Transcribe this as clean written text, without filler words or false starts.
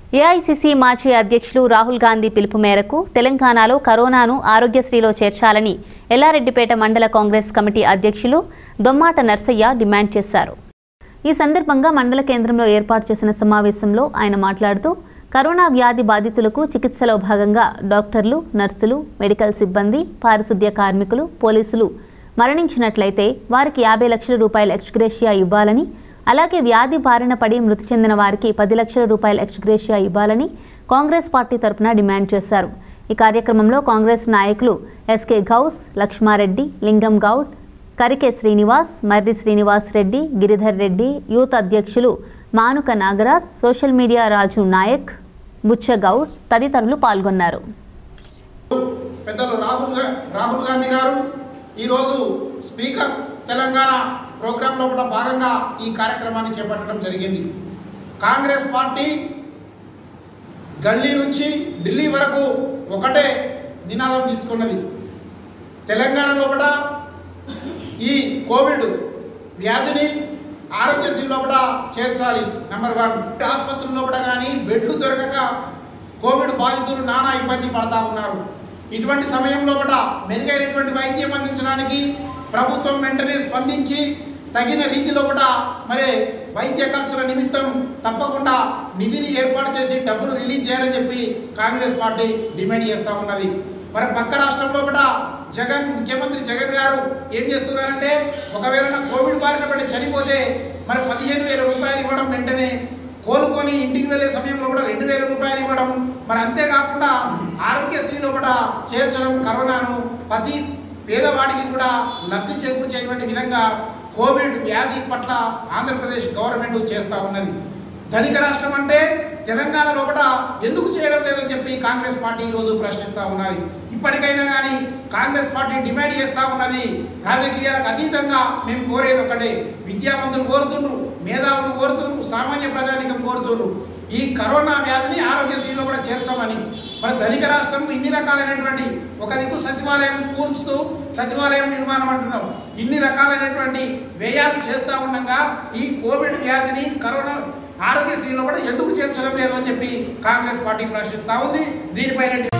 AICC మాజీ అధ్యక్షులు రాహుల్ గాంధీ పిలుపు మేరకు తెలంగాణలో కరోనాను ఆరోగ్యశ్రీలో చేర్చాలని ఎల్లారెడ్డిపేట మండల కాంగ్రెస్ కమిటీ అధ్యక్షులు దొమ్మాట నర్సయ్య డిమాండ్ చేశారు. ఈ సందర్భంగా మండల కేంద్రంలో ఏర్పాటు చేసిన సమావేశంలో ఆయన మాట్లాడుతూ కరోనా వ్యాధి బాధితులకు చికిత్సలో భాగంగా డాక్టర్లు, నర్సులు, మెడికల్ సిబ్బంది, పారిశుద్ధ్య కార్మికులు, పోలీసులు మరణించినట్లయితే వారికి 50 లక్షల రూపాయల ఎక్స్గ్రేషియా ఇవ్వాలని, అలాగే వ్యాధి బారిన పడి మృతి చెందిన వారికి 10 లక్షల రూపాయల ఎక్స్గ్రేషియా ఇవ్వాలని కాంగ్రెస్ పార్టీ తరపున డిమాండ్ చేశారు. ఈ కార్యక్రమంలో కాంగ్రెస్ నాయకులు ఎస్కే గౌస్, లక్ష్మారెడ్డి, లింగం గౌడ్, కరికే శ్రీనివాస్, మర్రి శ్రీనివాస్ రెడ్డి, గిరిధర్ రెడ్డి, యూత్ అధ్యక్షులు మానుక నాగరాజ్, సోషల్ మీడియా రాజు నాయక్, బుచ్చగౌడ్ తదితరులు పాల్గొన్నారు. పెద్దలు రాహుల్ గాంధీ గారు ఈరోజు స్పీకర్ తెలంగాణ ప్రోగ్రాంలో కూడా భాగంగా ఈ కార్యక్రమాన్ని చేపట్టడం జరిగింది. కాంగ్రెస్ పార్టీ గల్లీ నుంచి ఢిల్లీ వరకు ఒకటే నినాదం తీసుకున్నది. తెలంగాణలో కూడా ఈ కోవిడ్ వ్యాధిని ఆరోగ్యశ్రీలో కూడా చేర్చాలి. నెంబర్ 1, ఆసుపత్రుల్లో కూడా కానీ బెడ్లు దొరకక కోవిడ్ బాధితులు నానా ఇబ్బంది పడతా ఉన్నారు. ఇటువంటి సమయంలో కూడా మెరుగైనటువంటి వైద్యం అందించడానికి ప్రభుత్వం వెంటనే స్పందించి తగిన రీతిలో కూడా మరి వైద్య ఖర్చుల నిమిత్తం తప్పకుండా నిధిని ఏర్పాటు చేసి డబ్బులు రిలీజ్ చేయాలని చెప్పి కాంగ్రెస్ పార్టీ డిమాండ్ చేస్తూ ఉన్నది. మరి పక్క రాష్ట్రంలో కూడా ముఖ్యమంత్రి జగన్ గారు ఏం చేస్తున్నారంటే ఒకవేళ కోవిడ్ బారిన పడి చనిపోతే మరి 15,000 రూపాయలు ఇవ్వడం, వెంటనే కోలుకొని ఇంటికి వెళ్ళే సమయంలో కూడా 2,000 రూపాయలు ఇవ్వడం, మరి అంతేకాకుండా ఆరోగ్యశ్రీలో కూడా చేర్చడం, కరోనాను ప్రతి పేదవాడికి కూడా లబ్ధి చేకూర్చేటువంటి విధంగా కోవిడ్ వ్యాధి పట్ల ఆంధ్రప్రదేశ్ గవర్నమెంట్ చేస్తూ ఉన్నది. ధనిక రాష్ట్రం అంటే తెలంగాణలో కూడా ఎందుకు చేయడం లేదని చెప్పి కాంగ్రెస్ పార్టీ ఈరోజు ప్రశ్నిస్తూ ఉన్నది. ఇప్పటికైనా కానీ కాంగ్రెస్ పార్టీ డిమాండ్ చేస్తూ ఉన్నది, రాజకీయాలకు అతీతంగా మేము కోరేది ఒకటే, విద్యావంతులు కోరుతుండ్రు, మేధావులు కోరుతుండ్రు, సామాన్య ప్రజానికం కోరుతుండ్రు, ఈ కరోనా వ్యాధిని ఆరోగ్యశ్రీలో కూడా చేర్చమని. మరి ధనిక రాష్ట్రం ఇన్ని రకాలైనటువంటి ఒక దిక్కు సచివాలయం కూల్చుతూ సచివాలయం నిర్మాణం అంటున్నాం, ఇన్ని రకాలైనటువంటి వ్యయాలు చేస్తూ ఉండగా ఈ కోవిడ్ వ్యాధిని కరోనా ఆరోగ్యశ్రీలో కూడా ఎందుకు చేర్చడం లేదు అని చెప్పి కాంగ్రెస్ పార్టీ ప్రశ్నిస్తూ ఉంది. దీనిపైన